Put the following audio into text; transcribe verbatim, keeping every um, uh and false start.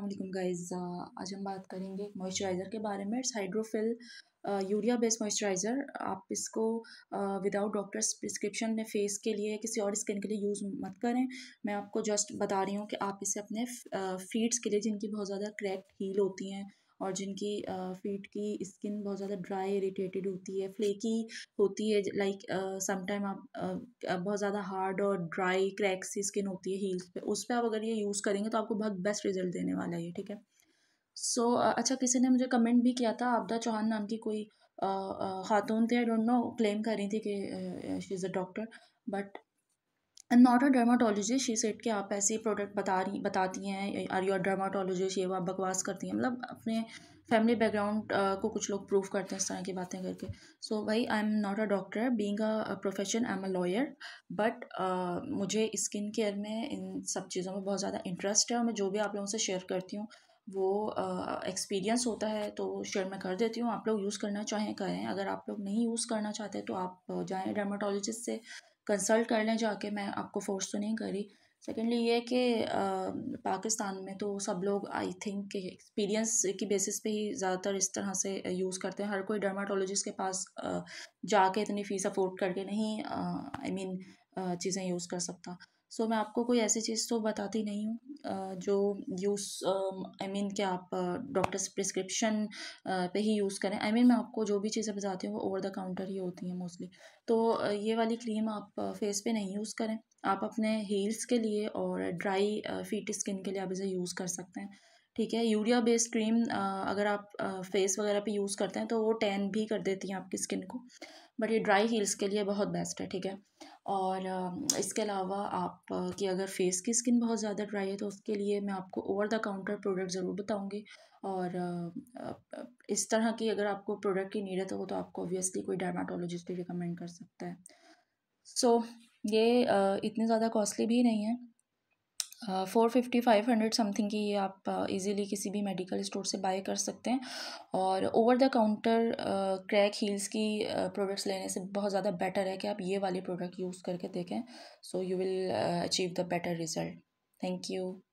अस्सलाम गाइस, आज हम बात करेंगे मॉइस्चराइज़र के बारे में। It's hydrophil urea based moisturiser. आप इसको विदाउट डॉक्टर्स प्रिस्क्रिप्शन में फेस के लिए किसी और स्किन के लिए यूज़ मत करें। मैं आपको जस्ट बता रही हूँ कि आप इसे अपने फीट्स के लिए, जिनकी बहुत ज़्यादा क्रैक्ड हील होती हैं और जिनकी फीट की स्किन बहुत ज़्यादा ड्राई इरिटेटेड होती है, फ्लेकी होती है, लाइक समटाइम आप uh, बहुत ज़्यादा हार्ड और ड्राई क्रैक सी स्किन होती है हील्स पे, उस पर आप अगर ये यूज़ करेंगे तो आपको बहुत बेस्ट रिजल्ट देने वाला है ये। ठीक है। सो so, uh, अच्छा, किसी ने मुझे कमेंट भी किया था, आबदा चौहान नाम की कोई खातून थे, आई डोंट नो, क्लेम कर रही थी कि she is a doctor, but not a dermatologist. She said कि आप ऐसे प्रोडक्ट बता रही बताती हैं, आर यू अ डर्माटोलॉजिस्ट, ये वो आप बकवास करती हैं, मतलब अपने फैमिली बैकग्राउंड को कुछ लोग प्रूव करते हैं इस तरह की बातें करके। सो भाई, I am not a doctor, being a profession I am a lawyer, but मुझे स्किन केयर में इन सब चीज़ों में बहुत ज़्यादा इंटरेस्ट है और मैं जो भी आप लोगों से शेयर करती हूँ वो एक्सपीरियंस uh, होता है तो शेयर मैं कर देती हूँ। आप लोग यूज़ करना चाहें करें, अगर आप लोग नहीं यूज़ करना चाहते तो आप जाएँ डर्माटोलॉजिस्ट से कंसल्ट कर लें जाके, मैं आपको फोर्स तो नहीं करी। सेकेंडली ये कि पाकिस्तान में तो सब लोग आई थिंक कि एक्सपीरियंस की बेसिस पे ही ज़्यादातर इस तरह से यूज़ करते हैं। हर कोई डर्माटोलॉजिस्ट के पास uh, जाके इतनी फ़ीस अफोर्ड करके नहीं आई मीन चीज़ें यूज़ कर सकता। सो so, मैं आपको कोई ऐसी चीज़ तो बताती नहीं हूँ uh, जो यूज़ आई मीन कि आप डॉक्टर्स uh, प्रिस्क्रिप्शन uh, पे ही यूज़ करें। आई I मीन mean, मैं आपको जो भी चीज़ें बताती हूँ वो ओवर द काउंटर ही होती हैं मोस्टली। तो uh, ये वाली क्रीम आप फेस पे नहीं यूज़ करें, आप अपने हील्स के लिए और ड्राई फीट स्किन के लिए आप इसे यूज़ कर सकते हैं। ठीक है। यूरिया बेस्ड क्रीम अगर आप फेस वगैरह पे यूज़ करते हैं तो वो टैन भी कर देती हैं आपकी स्किन को, बट ये ड्राई हील्स के लिए बहुत बेस्ट है। ठीक है। और इसके अलावा आप कि अगर फेस की स्किन बहुत ज़्यादा ड्राई है तो उसके लिए मैं आपको ओवर द काउंटर प्रोडक्ट ज़रूर बताऊँगी। और इस तरह की अगर आपको प्रोडक्ट की नीड है तो वो तो आपको ऑब्वियसली कोई डर्माटोलॉजिस्ट ही रिकमेंड कर सकता है। सो so, ये इतनी ज़्यादा कॉस्टली भी नहीं है, four fifty five hundred something की ये आप इजीली किसी भी मेडिकल स्टोर से बाय कर सकते हैं। और over the counter crack heels की प्रोडक्ट्स लेने से बहुत ज़्यादा बेटर है कि आप ये वाली प्रोडक्ट यूज़ करके देखें। So you will achieve the better result. Thank you.